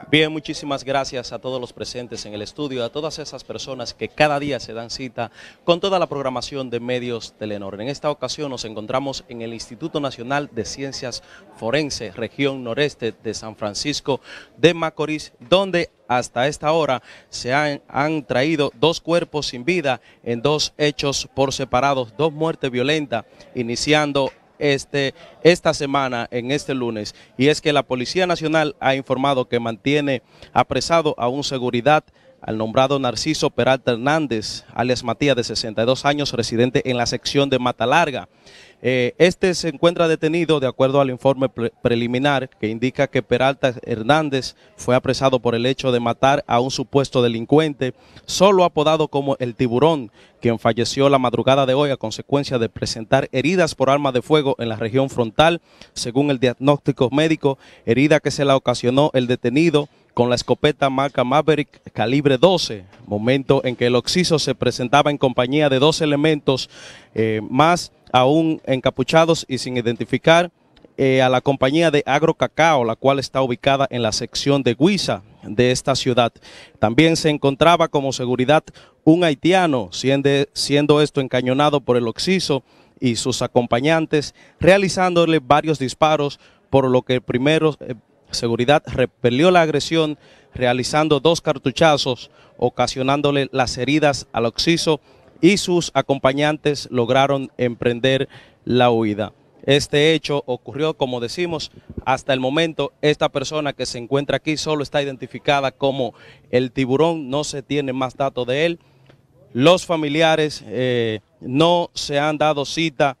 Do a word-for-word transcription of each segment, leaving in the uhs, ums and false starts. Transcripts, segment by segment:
Bien, muchísimas gracias a todos los presentes en el estudio, a todas esas personas que cada día se dan cita con toda la programación de Medios Telenor. En esta ocasión nos encontramos en el Instituto Nacional de Ciencias Forenses, región noreste de San Francisco de Macorís, donde hasta esta hora se han, han traído dos cuerpos sin vida en dos hechos por separados, dos muertes violentas, iniciando Este, esta semana, en este lunes, y es que la Policía Nacional ha informado que mantiene apresado a un seguridad, al nombrado Narciso Peralta Hernández, alias Matías, de sesenta y dos años, residente en la sección de Mata Larga. Eh, este se encuentra detenido de acuerdo al informe pre preliminar que indica que Peralta Hernández fue apresado por el hecho de matar a un supuesto delincuente, solo apodado como el Tiburón, quien falleció la madrugada de hoy a consecuencia de presentar heridas por arma de fuego en la región frontal, según el diagnóstico médico, herida que se la ocasionó el detenido con la escopeta marca Maverick calibre doce, momento en que el occiso se presentaba en compañía de dos elementos eh, más aún encapuchados y sin identificar eh, a la compañía de Agro Cacao, la cual está ubicada en la sección de Guisa de esta ciudad. También se encontraba como seguridad un haitiano, siendo, siendo esto encañonado por el occiso y sus acompañantes, realizándole varios disparos, por lo que el primero eh, seguridad repelió la agresión realizando dos cartuchazos, ocasionándole las heridas al occiso, y sus acompañantes lograron emprender la huida. Este hecho ocurrió, como decimos, hasta el momento esta persona que se encuentra aquí solo está identificada como el Tiburón, no se tiene más datos de él. Los familiares eh, no se han dado cita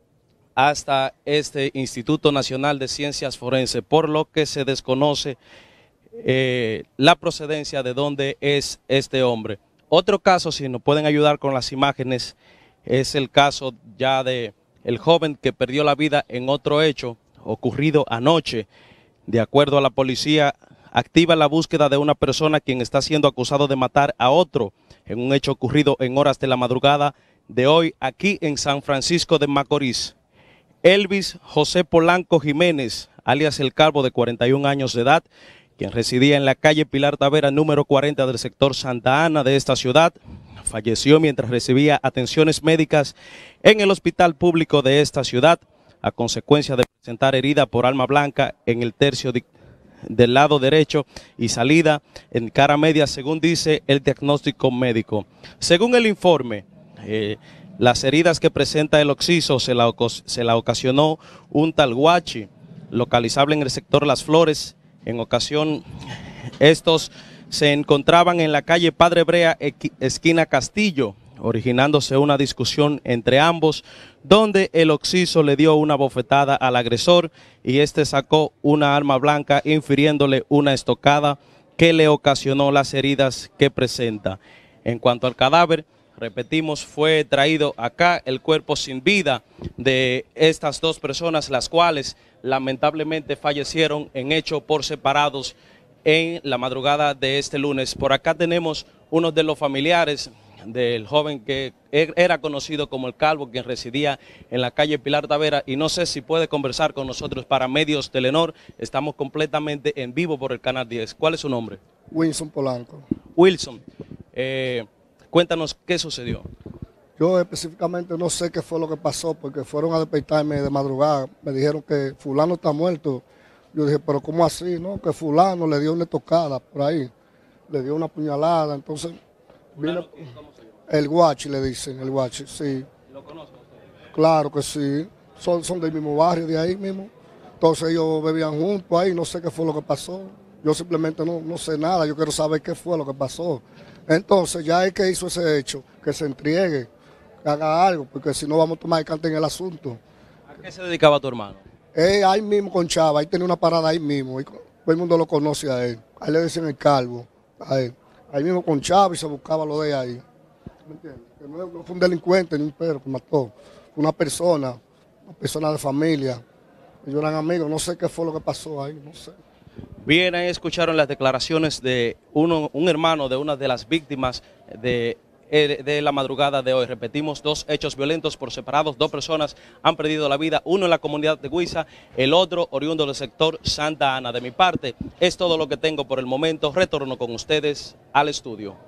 hasta este Instituto Nacional de Ciencias Forenses, por lo que se desconoce eh, la procedencia de dónde es este hombre. Otro caso, si nos pueden ayudar con las imágenes, es el caso ya de el joven que perdió la vida en otro hecho ocurrido anoche. De acuerdo a la policía, activa la búsqueda de una persona quien está siendo acusado de matar a otro en un hecho ocurrido en horas de la madrugada de hoy aquí en San Francisco de Macorís. Elvis José Polanco Jiménez, alias El Calvo, de cuarenta y un años de edad, quien residía en la calle Pilar Tavera, número cuarenta del sector Santa Ana de esta ciudad, falleció mientras recibía atenciones médicas en el hospital público de esta ciudad, a consecuencia de presentar herida por arma blanca en el tercio de, del lado derecho y salida en cara media, según dice el diagnóstico médico. Según el informe, eh, las heridas que presenta el occiso se la, se la ocasionó un tal Guachi, localizable en el sector Las Flores. En ocasión, estos se encontraban en la calle Padre Brea, esquina Castillo, originándose una discusión entre ambos, donde el occiso le dio una bofetada al agresor y este sacó una arma blanca, infiriéndole una estocada que le ocasionó las heridas que presenta. En cuanto al cadáver, repetimos, fue traído acá el cuerpo sin vida de estas dos personas, las cuales lamentablemente fallecieron en hecho por separados en la madrugada de este lunes. Por acá tenemos uno de los familiares del joven que era conocido como El Calvo, quien residía en la calle Pilar Tavera, y no sé si puede conversar con nosotros para Medios Telenor. Estamos completamente en vivo por el Canal diez. ¿Cuál es su nombre? Wilson Polanco. Wilson, eh, cuéntanos qué sucedió. Yo específicamente no sé qué fue lo que pasó, porque fueron a despertarme de madrugada, me dijeron que fulano está muerto. Yo dije, pero ¿cómo así? No, que fulano le dio una tocada por ahí, le dio una puñalada, entonces vine, ¿cómo se llama? El Guachi le dicen, el Guachi, sí. ¿Lo conozco usted? Claro que sí, son, son del mismo barrio, de ahí mismo. Entonces ellos bebían juntos ahí, no sé qué fue lo que pasó. Yo simplemente no, no sé nada, yo quiero saber qué fue lo que pasó. Entonces ya el que hizo ese hecho, que se entregue, que haga algo, porque si no vamos a tomar carta en el asunto. ¿A qué se dedicaba tu hermano? Él ahí mismo con Chava, ahí tenía una parada ahí mismo, y todo el mundo lo conoce a él. Ahí le decían El Calvo, a él. Ahí mismo con Chava y se buscaba lo de ahí. ¿Me entiendes? Que no, no fue un delincuente ni un perro que mató, fue una persona, una persona de familia. Ellos eran amigos, no sé qué fue lo que pasó ahí, no sé. Bien, ahí escucharon las declaraciones de uno, un hermano de una de las víctimas de eh, de la madrugada de hoy. Repetimos, dos hechos violentos por separados, dos personas han perdido la vida, uno en la comunidad de Huiza, el otro oriundo del sector Santa Ana. De mi parte, es todo lo que tengo por el momento. Retorno con ustedes al estudio.